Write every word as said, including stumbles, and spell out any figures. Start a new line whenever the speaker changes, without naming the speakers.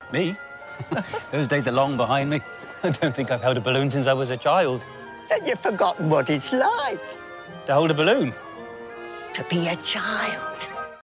Me? Those days are long behind me. I don't think I've held a balloon since I was a child.
Then you've forgotten what it's like
To hold a balloon?
to be a child.